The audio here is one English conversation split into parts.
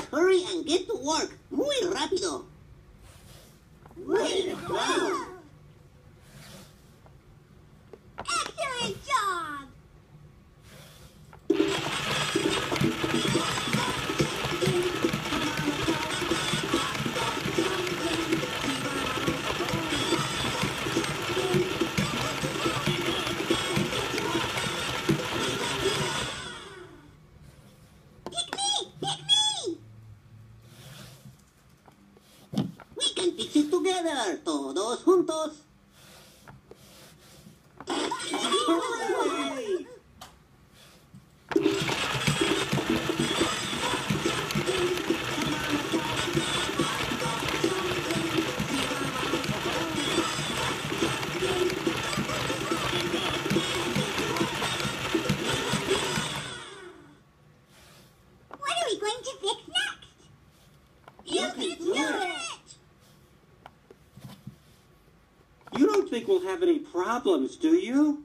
hurry and get to work. Muy rápido. Way to go! Excellent job! Pick me! Pick me! We can fix it together. Todos juntos. Hooray! What are we going to fix next? You can do it! You don't think we'll have any problems, do you?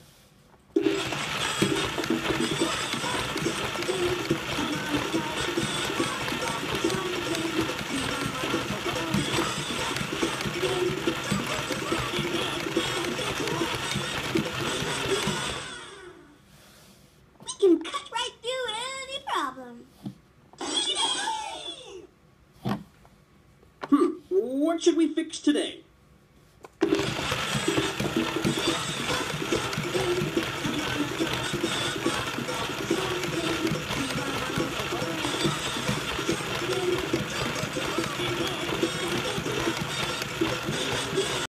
We can cut right through any problem. What should we fix today?